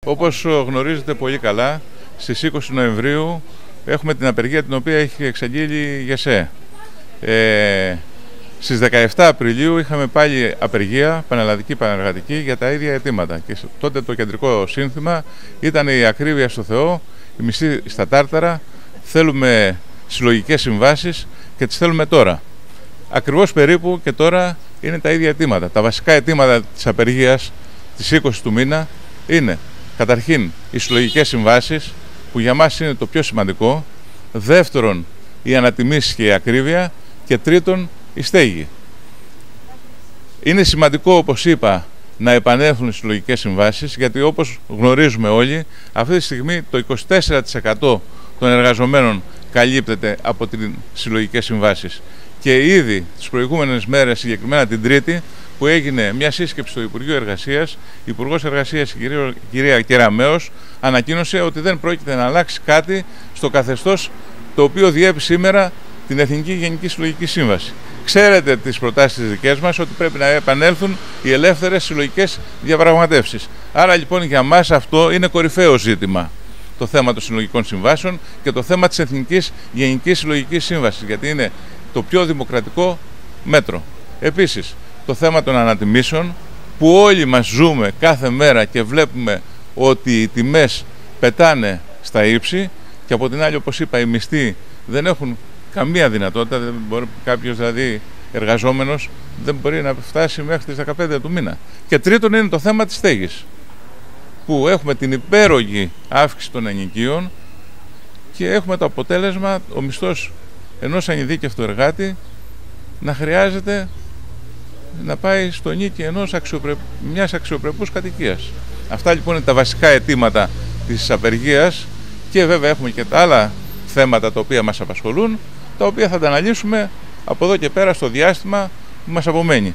Όπως γνωρίζετε πολύ καλά, στις 20 Νοεμβρίου έχουμε την απεργία την οποία έχει εξαγγείλει η ΓΕΣΕ. Στις 17 Απριλίου είχαμε πάλι απεργία, πανελλαδική, πανεργατική, για τα ίδια αιτήματα. Και τότε το κεντρικό σύνθημα ήταν η ακρίβεια στο Θεό, η μισθή στα τάρταρα, θέλουμε συλλογικές συμβάσεις και τις θέλουμε τώρα. Ακριβώς περίπου και τώρα είναι τα ίδια αιτήματα. Τα βασικά αιτήματα της απεργίας της 20 του μήνα είναι καταρχήν οι συλλογικές συμβάσεις, που για μας είναι το πιο σημαντικό, δεύτερον οι ανατιμήσεις και η ακρίβεια και τρίτον η στέγη. Είναι σημαντικό, όπως είπα, να επανέλθουν οι συλλογικές συμβάσεις, γιατί όπως γνωρίζουμε όλοι, αυτή τη στιγμή το 24% των εργαζομένων καλύπτεται από τις συλλογικές συμβάσεις. Και ήδη τις προηγούμενες μέρες, συγκεκριμένα την Τρίτη, που έγινε μια σύσκεψη στο Υπουργείο Εργασίας, η Υπουργός Εργασίας, η κυρία Κεραμέως, ανακοίνωσε ότι δεν πρόκειται να αλλάξει κάτι στο καθεστώς το οποίο διέπει σήμερα την Εθνική Γενική Συλλογική Σύμβαση. Ξέρετε τις προτάσεις τις δικές μας, ότι πρέπει να επανέλθουν οι ελεύθερες συλλογικές διαπραγματεύσεις. Άρα λοιπόν για μας αυτό είναι κορυφαίο ζήτημα, το θέμα των συλλογικών συμβάσεων και το θέμα της Εθνικής Γενικής Συλλογικής Σύμβασης, γιατί είναι το πιο δημοκρατικό μέτρο. Επίσης, το θέμα των ανατιμήσεων, που όλοι μας ζούμε κάθε μέρα και βλέπουμε ότι οι τιμές πετάνε στα ύψη, και από την άλλη, όπως είπα, οι μισθοί δεν έχουν καμία δυνατότητα, δεν μπορεί, κάποιος δηλαδή εργαζόμενος δεν μπορεί να φτάσει μέχρι τις 15 του μήνα. Και τρίτον είναι το θέμα της στέγης, που έχουμε την υπέρογη αύξηση των ενοικίων και έχουμε το αποτέλεσμα ο μισθός ενός ανειδίκευτου εργάτη να χρειάζεται να πάει στο νίκη μιας αξιοπρεπούς κατοικίας. Αυτά λοιπόν είναι τα βασικά αιτήματα της απεργίας, και βέβαια έχουμε και τα άλλα θέματα τα οποία μας απασχολούν, τα οποία θα τα αναλύσουμε από εδώ και πέρα στο διάστημα που μας απομένει.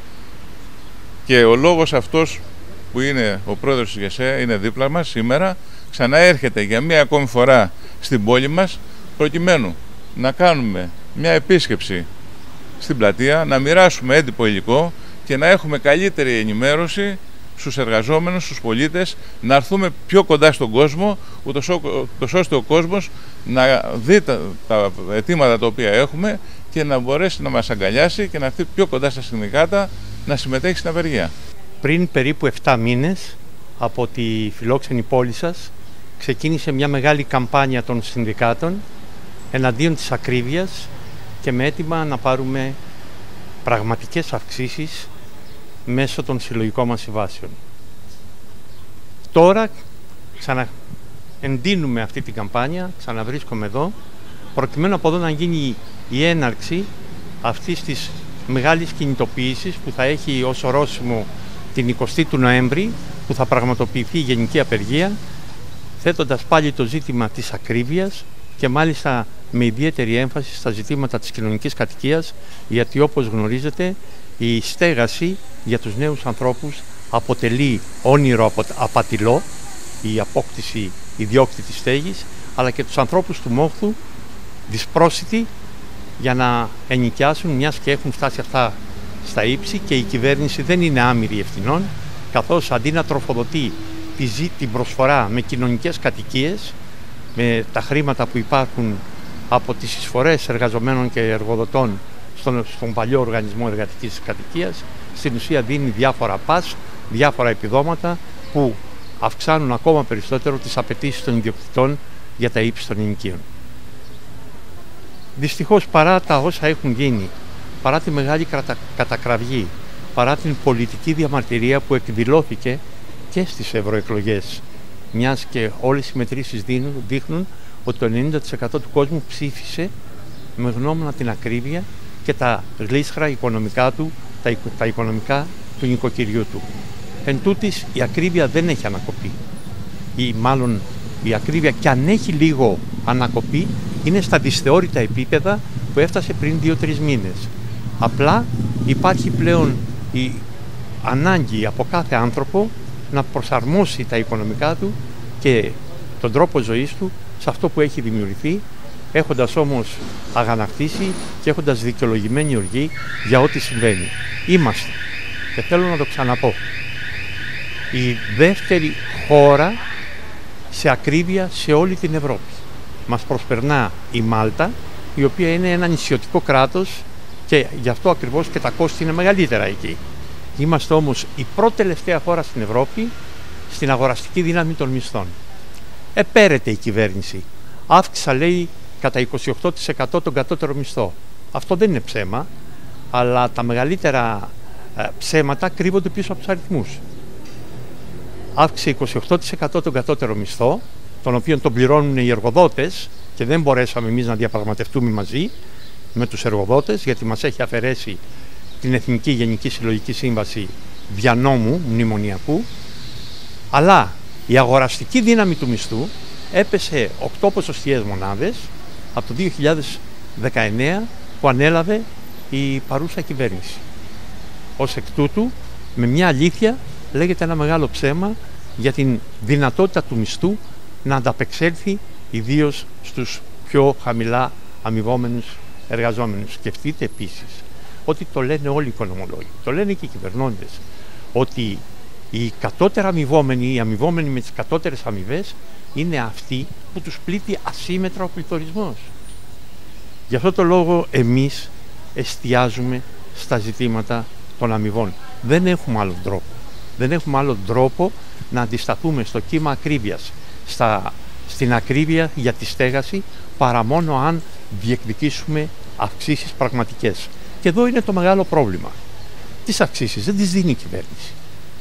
Και ο λόγος αυτός που είναι ο πρόεδρος της ΓΕΣΕ, είναι δίπλα μας σήμερα, ξανά έρχεται για μία ακόμη φορά στην πόλη μας, προκειμένου να κάνουμε μια επίσκεψη στην πλατεία, να μοιράσουμε έντυπο υλικό και να έχουμε καλύτερη ενημέρωση στους εργαζόμενους, στους πολίτες, να έρθουμε πιο κοντά στον κόσμο, ούτως ώστε ο κόσμος να δει τα αιτήματα τα οποία έχουμε και να μπορέσει να μας αγκαλιάσει και να έρθει πιο κοντά στα συνδικάτα, να συμμετέχει στην απεργία. Πριν περίπου 7 μήνες από τη φιλόξενη πόλη σας ξεκίνησε μια μεγάλη καμπάνια των συνδικάτων εναντίον της ακρίβειας και με αίτημα να πάρουμε πραγματικές αυξήσεις μέσω των συλλογικών μας συμβάσεων. Τώρα ξαναεντείνουμε αυτή την καμπάνια, ξαναβρίσκομαι εδώ, προκειμένου από εδώ να γίνει η έναρξη αυτής της μεγάλης κινητοποίησης που θα έχει ως ορόσημο την 20η του Νοέμβρη, που θα πραγματοποιηθεί η Γενική Απεργία, θέτοντας πάλι το ζήτημα της ακρίβειας και μάλιστα με ιδιαίτερη έμφαση στα ζητήματα της κοινωνικής κατοικίας, γιατί όπως γνωρίζετε η στέγαση για τους νέους ανθρώπους αποτελεί όνειρο απατηλό, η απόκτηση ιδιόκτητης στέγης, αλλά και τους ανθρώπους του μόχθου δυσπρόσιτοι για να ενοικιάσουν, μιας και έχουν φτάσει αυτά στα ύψη και η κυβέρνηση δεν είναι άμυρη ευθυνών, καθώς αντί να τροφοδοτεί την προσφορά με κοινωνικές κατοικίες, με τα χρήματα που υπάρχουν από τις εισφορές εργαζομένων και εργοδοτών στον παλιό οργανισμό εργατικής κατοικίας, στην ουσία δίνει διάφορα πας, διάφορα επιδόματα που αυξάνουν ακόμα περισσότερο τις απαιτήσεις των ιδιοκτητών για τα ύψη των ενοικίων. Δυστυχώς, παρά τα όσα έχουν γίνει, παρά τη μεγάλη κατακραυγή, παρά την πολιτική διαμαρτυρία που εκδηλώθηκε και στις ευρωεκλογές, μιας και όλες οι μετρήσεις δείχνουν ότι το 90% του κόσμου ψήφισε με γνώμονα την ακρίβεια και τα γλίσχρα οικονομικά του, τα οικονομικά του νοικοκυριού του. Εν τούτης, η ακρίβεια δεν έχει ανακοπεί. Ή μάλλον η ακρίβεια, κι αν έχει λίγο ανακοπεί, είναι στα δυσθεώρητα επίπεδα που έφτασε πριν 2-3 μήνες. Απλά υπάρχει πλέον η ανάγκη από κάθε άνθρωπο να προσαρμόσει τα οικονομικά του και τον τρόπο ζωής του σε αυτό που έχει δημιουργηθεί, έχοντας όμως αγανακτήσει και έχοντας δικαιολογημένη οργή για ό,τι συμβαίνει. Είμαστε, και θέλω να το ξαναπώ, η δεύτερη χώρα σε ακρίβεια σε όλη την Ευρώπη. Μας προσπερνά η Μάλτα, η οποία είναι ένα νησιωτικό κράτος και γι' αυτό ακριβώς και τα κόστη είναι μεγαλύτερα εκεί. Είμαστε όμως η πρώτη τελευταία χώρα στην Ευρώπη στην αγοραστική δύναμη των μισθών. Επέρεται η κυβέρνηση. Αύξησα, λέει, κατά 28% τον κατώτερο μισθό. Αυτό δεν είναι ψέμα, αλλά τα μεγαλύτερα ψέματα κρύβονται πίσω από τους αριθμούς. Αύξησε 28% τον κατώτερο μισθό, τον οποίο τον πληρώνουν οι εργοδότες και δεν μπορέσαμε εμείς να διαπραγματευτούμε μαζί με τους εργοδότες, γιατί μας έχει αφαιρέσει την Εθνική Γενική Συλλογική Σύμβαση δια νόμου μνημονιακού, αλλά η αγοραστική δύναμη του μισθού έπεσε 8 ποσοστιαίες μονάδες από το 2019 που ανέλαβε η παρούσα κυβέρνηση. Ως εκ τούτου, με μια αλήθεια λέγεται ένα μεγάλο ψέμα για την δυνατότητα του μισθού να ανταπεξέλθει ιδίως στους πιο χαμηλά αμοιβόμενους εργαζόμενους. Σκεφτείτε επίσης ότι το λένε όλοι οι οικονομολόγοι, το λένε και οι κυβερνώντες, ότι οι κατώτερα αμοιβόμενοι, οι αμοιβόμενοι με τις κατώτερες αμοιβές, είναι αυτοί που τους πλήττει ασύμετρα ο πληθωρισμός. Γι' αυτό το λόγο εμείς εστιάζουμε στα ζητήματα των αμοιβών. Δεν έχουμε άλλον τρόπο. Δεν έχουμε άλλον τρόπο να αντισταθούμε στο κύμα ακρίβειας, στην ακρίβεια για τη στέγαση, παρά μόνο αν διεκδικήσουμε αυξήσεις πραγματικές. Και εδώ είναι το μεγάλο πρόβλημα. Τις αυξήσεις δεν τις δίνει η κυβέρνηση.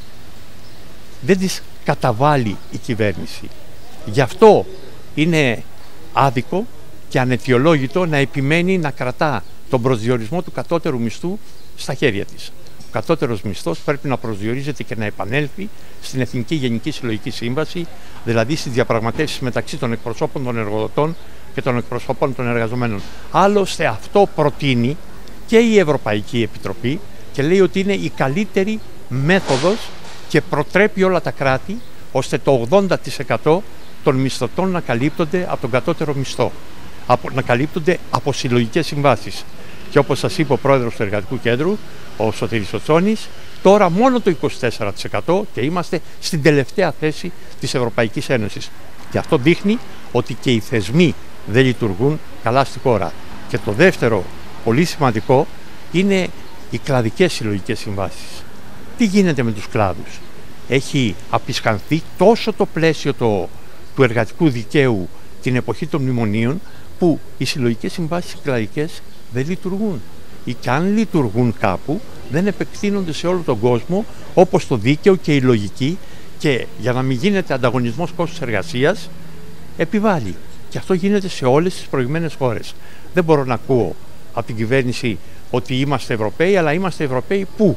Δεν τις καταβάλει η κυβέρνηση. Γι' αυτό είναι άδικο και αναιτιολόγητο να επιμένει να κρατά τον προσδιορισμό του κατώτερου μισθού στα χέρια της. Ο κατώτερος μισθός πρέπει να προσδιορίζεται και να επανέλθει στην Εθνική Γενική Συλλογική Σύμβαση, δηλαδή στις διαπραγματεύσεις μεταξύ των εκπροσώπων των εργοδοτών και των εκπροσώπων των εργαζομένων. Άλλωστε αυτό προτείνει και η Ευρωπαϊκή Επιτροπή και λέει ότι είναι η καλύτερη μέθοδος και προτρέπει όλα τα κράτη ώστε το 80% των μισθωτών να καλύπτονται από τον κατώτερο μισθό, να καλύπτονται από συλλογικές συμβάσεις. Και όπως σας είπε ο πρόεδρος του Εργατικού Κέντρου, ο Σωτήρης Οτσόνης, τώρα μόνο το 24% και είμαστε στην τελευταία θέση της Ευρωπαϊκής Ένωσης. Και αυτό δείχνει ότι και οι θεσμοί δεν λειτουργούν καλά στη χώρα. Και το δεύτερο, πολύ σημαντικό, είναι οι κλαδικές συλλογικές συμβάσεις. Τι γίνεται με τους κλάδους? Έχει απεισκανθεί τόσο το πλαίσιο του εργατικού δικαίου την εποχή των μνημονίων, που οι συλλογικές συμβάσεις κλαδικές δεν λειτουργούν. Ή και αν λειτουργούν κάπου, δεν επεκτείνονται σε όλο τον κόσμο, όπως το δίκαιο και η λογική, και για να μην γίνεται ανταγωνισμός κόστους εργασίας, επιβάλλει. Και αυτό γίνεται σε όλες τις προηγμένες χώρες. Δεν μπορώ να ακούω από την κυβέρνηση ότι είμαστε Ευρωπαίοι, αλλά είμαστε Ευρωπαίοι πού?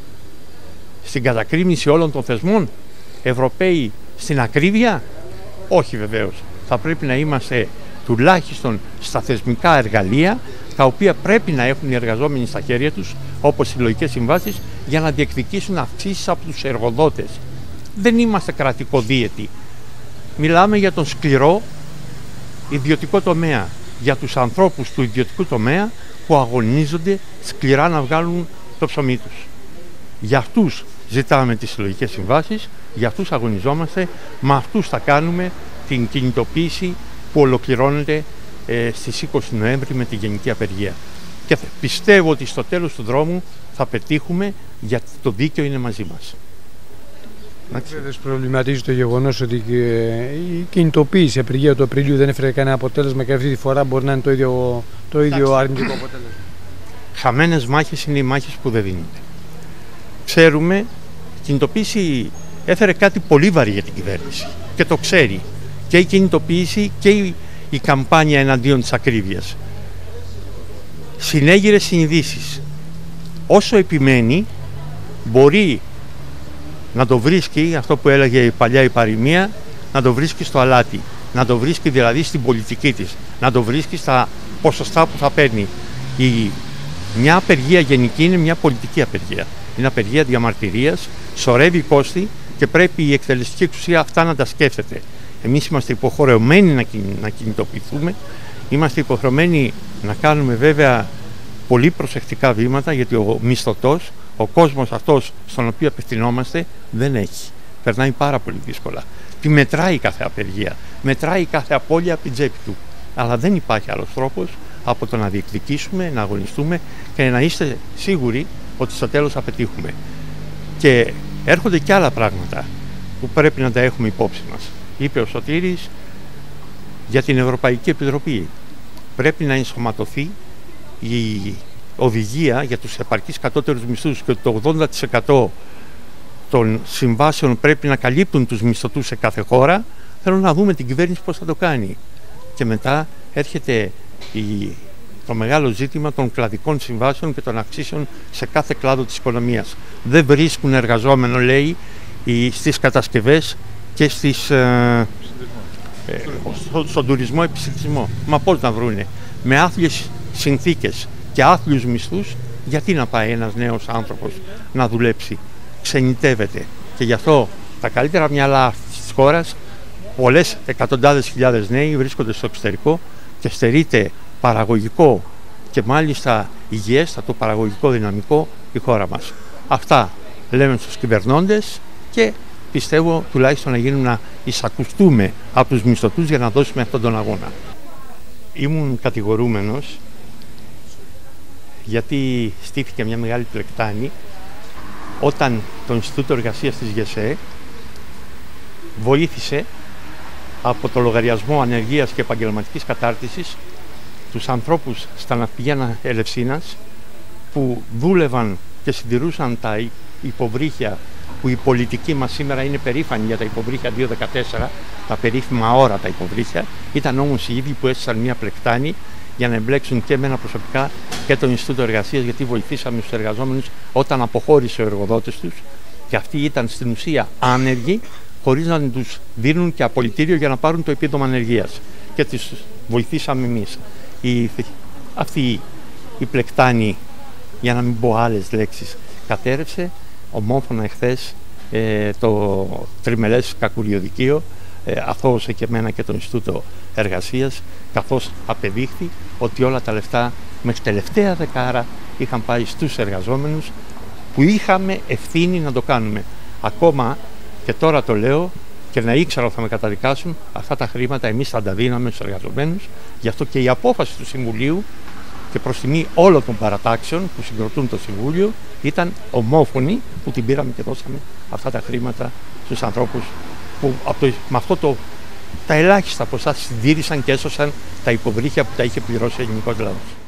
Στην κατακρίνηση όλων των θεσμών? Ευρωπαίοι στην ακρίβεια? Όχι βεβαίως. Θα πρέπει να είμαστε τουλάχιστον στα θεσμικά εργαλεία, τα οποία πρέπει να έχουν οι εργαζόμενοι στα χέρια τους, όπως οι συλλογικές συμβάσεις, για να διεκδικήσουν αυξήσεις από τους εργοδότες. Δεν είμαστε κρατικοδίαιτοι. Μιλάμε για τον σκληρό ιδιωτικό τομέα, για τους ανθρώπους του ιδιωτικού τομέα που αγωνίζονται σκληρά να βγάλουν το ψωμί τους. Για αυτούς ζητάμε τις συλλογικές συμβάσεις, για αυτούς αγωνιζόμαστε, με αυτούς θα κάνουμε την κινητοποίηση που ολοκληρώνεται στις 20 Νοέμβρη με τη γενική απεργία. Και πιστεύω ότι στο τέλος του δρόμου θα πετύχουμε, γιατί το δίκαιο είναι μαζί μας. Δεν προβληματίζει το γεγονός ότι η κινητοποίηση απεργία του Απριλίου δεν έφερε κανένα αποτέλεσμα και αυτή τη φορά μπορεί να είναι το ίδιο αρνητικό αποτέλεσμα? Χαμένες μάχες είναι οι μάχες που δεν δίνονται. Ξέρουμε, η κινητοποίηση έφερε κάτι πολύ βαρύ για την κυβέρνηση και το ξέρει. Και η κινητοποίηση και η καμπάνια εναντίον της ακρίβειας. Συνέγειρες συνειδήσεις. Όσο επιμένει, μπορεί να το βρίσκει, αυτό που έλεγε η παλιά η παροιμία, να το βρίσκει στο αλάτι. Να το βρίσκει δηλαδή στην πολιτική της. Να το βρίσκει στα ποσοστά που θα παίρνει. Μια απεργία γενική είναι μια πολιτική απεργία. Είναι απεργία διαμαρτυρίας, σωρεύει κόστη και πρέπει η εκτελεστική εξουσία αυτά να τα σκέφτεται. Εμείς είμαστε υποχρεωμένοι να κινητοποιηθούμε, είμαστε υποχρεωμένοι να κάνουμε βέβαια πολύ προσεκτικά βήματα, γιατί ο μισθωτός, ο κόσμος αυτός στον οποίο απευθυνόμαστε, δεν έχει. Περνάει πάρα πολύ δύσκολα. τη μετράει κάθε απεργία, μετράει κάθε απώλεια από την τσέπη του. Αλλά δεν υπάρχει άλλος τρόπος από το να διεκδικήσουμε, να αγωνιστούμε και να είστε σίγουροι ότι στο τέλος θα πετύχουμε. Και έρχονται και άλλα πράγματα που πρέπει να τα έχουμε υπόψη μας. Είπε ο Σωτήρης για την Ευρωπαϊκή Επιτροπή. Πρέπει να ενσωματωθεί η οδηγία για τους επαρκείς κατώτερους μισθούς και το 80% των συμβάσεων πρέπει να καλύπτουν τους μισθωτούς σε κάθε χώρα. Θέλω να δούμε την κυβέρνηση πώς θα το κάνει. Και μετά έρχεται το μεγάλο ζήτημα των κλαδικών συμβάσεων και των αυξήσεων σε κάθε κλάδο της οικονομίας. Δεν βρίσκουν εργαζόμενο, λέει, στις κατασκευές και στον τουρισμό επιστημισμό. Μα πώς να βρούνε? Με άθλιες συνθήκες και άθλιους μισθούς, γιατί να πάει ένας νέος άνθρωπος να δουλέψει? Ξενιτεύεται. Και γι' αυτό τα καλύτερα μυαλά της χώρας, πολλές εκατοντάδες χιλιάδες νέοι βρίσκονται στο εξωτερικό και στερείται παραγωγικό και μάλιστα υγιέστατο παραγωγικό δυναμικό η χώρα μας. Αυτά λέμε στους κυβερνώντες και πιστεύω τουλάχιστον να γίνουμε να εισακουστούμε από τους μισθωτούς για να δώσουμε αυτόν τον αγώνα. Ήμουν κατηγορούμενος γιατί στήθηκε μια μεγάλη πλεκτάνη όταν το Ινστιτούτο Εργασίας της ΓΕΣΕ βοήθησε από το λογαριασμό ανεργίας και επαγγελματικής κατάρτισης τους ανθρώπους στα ναυπηγεία Ελευσίνας που δούλευαν και συντηρούσαν τα υποβρύχια, που η πολιτική μας σήμερα είναι περήφανη για τα υποβρύχια 214, τα περίφημα αόρατα υποβρύχια. Ήταν όμως οι ίδιοι που έστησαν μια πλεκτάνη για να εμπλέξουν και εμένα προσωπικά και το Ινστιτούτο Εργασίας, γιατί βοηθήσαμε τους εργαζόμενους όταν αποχώρησε ο εργοδότης τους και αυτοί ήταν στην ουσία άνεργοι, χωρίς να τους δίνουν και απολυτήριο για να πάρουν το επίδομα ανεργίας. Και τις βοηθήσαμε εμείς. Αυτή η πλεκτάνη, για να μην πω άλλες λέξεις, κατέρευσε ομόφωνα εχθές το τριμελές κακουριοδικείο, αθώωσε και εμένα και το Ινστιτούτο Εργασίας, καθώς απεδείχθη ότι όλα τα λεφτά μέχρι τελευταία δεκάρα είχαν πάει στους εργαζόμενους που είχαμε ευθύνη να το κάνουμε. Ακόμα και τώρα το λέω και να ήξερα ότι θα με καταδικάσουν, αυτά τα χρήματα εμείς θα τα δίναμε στους εργαζομένους. Γι' αυτό και η απόφαση του Συμβουλίου και προς τιμή όλων των παρατάξεων που συγκροτούν το Συμβούλιο ήταν ομόφωνη, που την πήραμε και δώσαμε αυτά τα χρήματα στους ανθρώπους που με αυτό τα ελάχιστα ποσά συντήρησαν και έσωσαν τα υποβρύχια που τα είχε πληρώσει ο ελληνικός λαός.